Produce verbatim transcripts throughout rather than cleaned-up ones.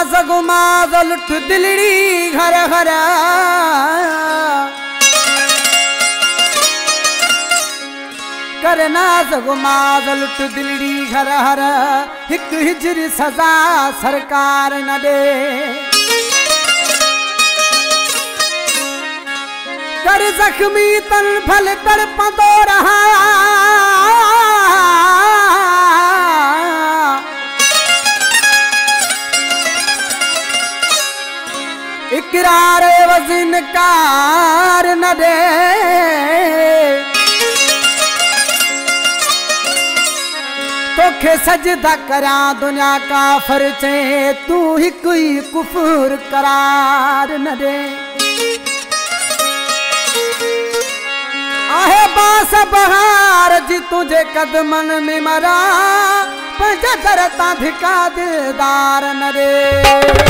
सगुमाज लुट दिलड़ी घर घर करना सगुमाज लुट दिलड़ी घर हर हिक हिजर सजा सरकार न दे कर जख्मी तन फल तड़पंदो रहा इकरार वज़न कार न दे तोखे सजदा करा दुनिया काफर चे तू ही कोई कुफर करार न दे आहे बास बहार जी तुझे कदमन में मरा पंज दरता धिका दिलदार न दे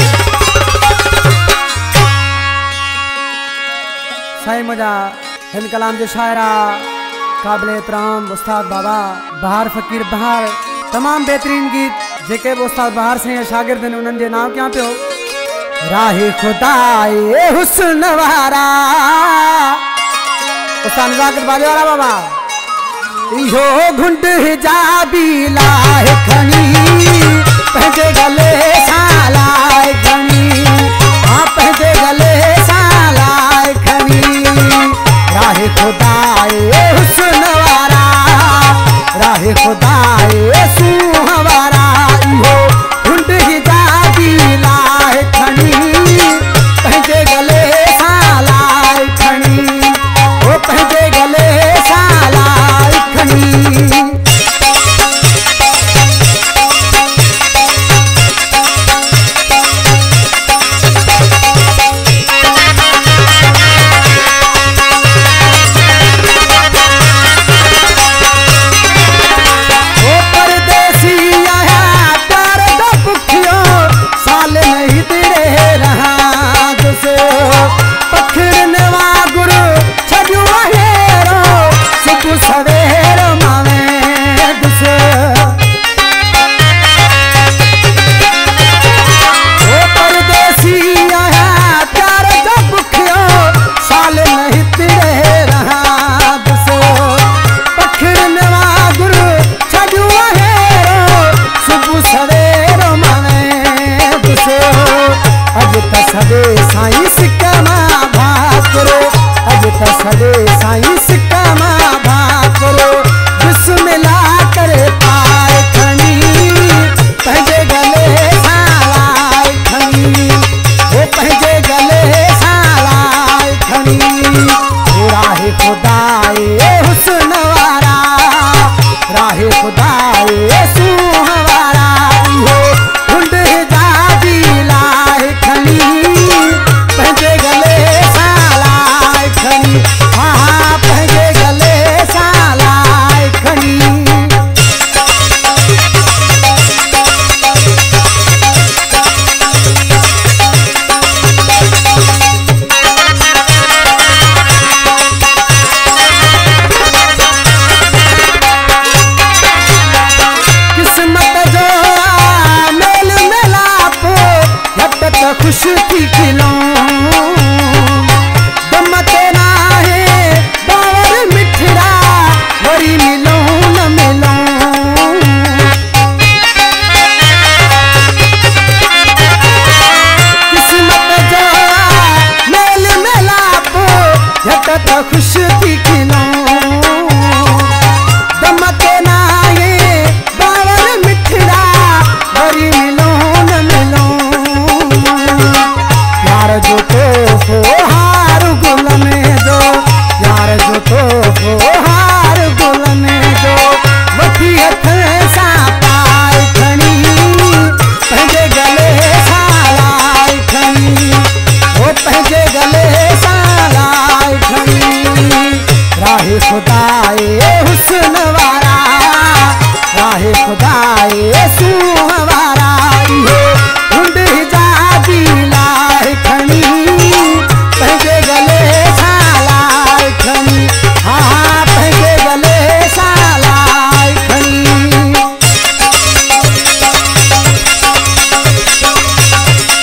साईं मुझा हिंद कलाम जे शायरा काबिल एहतराम उस्ताद बाबा बहार फ़कीर बहार तमाम बेहतरीन गीत जेके उस्ताद बहार से शागिर्द ने उन्हनि जे नाम क्या पियो राहे खुदाए हुस्न वारा उस्ताद नज़ाकत बाजे वाला बाबा इहो घुंड हिजाबी लाए खनी पंहिंजे गले सां लाए खनी हाँ पंहिंजे गले सां लाए खनी राहे खुदाए हुस्न वारा राहे खुदाए सूह वारा इहो घुंड हिजाबी लाए खनी पंहिंजे गले सां लाए खनी ओ पंहिंजे गले सां लाए खनी सदे साईं सिक्का भाकरो अज त सदे साईं सिक्का भाकरो बिस्मिल्लाह करे पाए खनी पंहिंजे गले सां लाए खनी ओ पंहिंजे गले सां लाए खनी राहे खुदाए हुस्न वारा राहे खुदाए सूह वारा इहो घुंड हिजाबी लाए खनी पंहिंजे गले सां लाए खनी हाँ पंहिंजे गले सां लाए खनी किस्मत जो मेल मिलाप झट खुश थी खिलो दमते ना है बावर मिठड़ा वरी मिलो न मिलो किस्मत जो मेल मिलाप झट खुश थी खिलो दमते ना है बावर मिठड़ा वरी मिलो न मिलो यार जो तो हार गुल में जो यार जो तो हार गुल में जो वठी हथ सां पाए खनी पंहिंजे गले सां लाए खनी ओ पंहिंजे गले सां लाए खनी राहे खुदाए हुस्न वारा राहे खुदाए सूह वारा इहो घुंड हिजाबी लाए खनी पंहिंजे गले सां लाए खनी हाँ पंहिंजे गले सां लाए खनी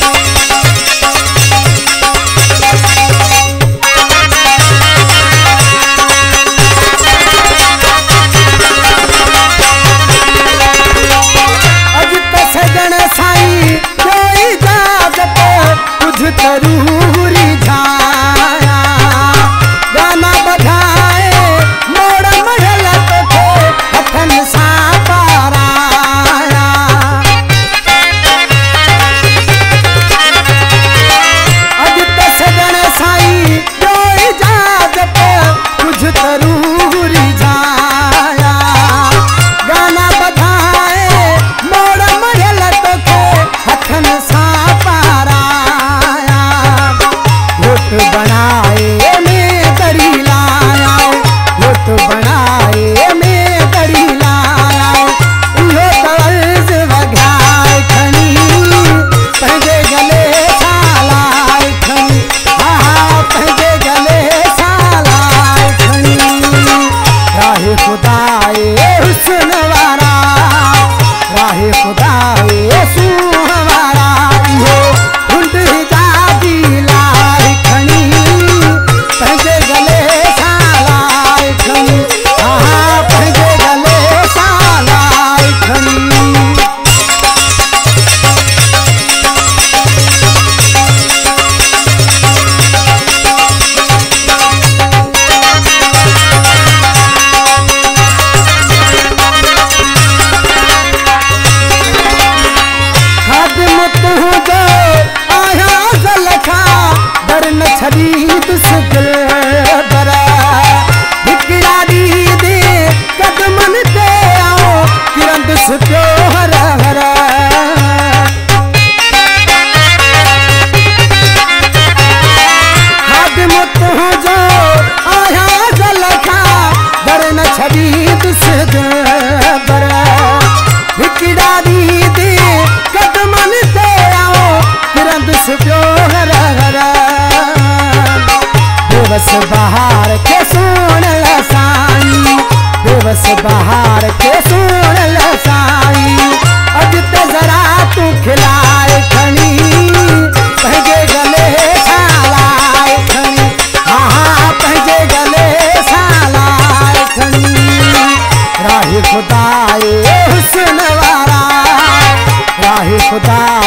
खुदाए हुस्न वारा, राहे खुदाए सूह वारा, इहो ढूंढ जादी लाए खणी, पंहिंजे गले सां लाए खणी, हाँ पंहिंजे गले सां लाए खणी। छड़ी तुस दिल बरा हिकड़ा दी दे कदमन ते आओ किरण दुस पियो हर हर खादिम तुंहिंजो आया जल खां दर न छड़ी तुस दिल बरा हिकड़ा दी दे कदमन ते आओ किरण दुस पियो हर हर। बेवस बहार के सुन साईं, बेवस बहार के सुन साईं, अज ते जरा तू खिलाए खणी, पंहिंजे गले सां लाए खणी, हाँ पंहिंजे गले सां लाए खणी। राहे खुदाए हुस्न वारा, राहे खुदा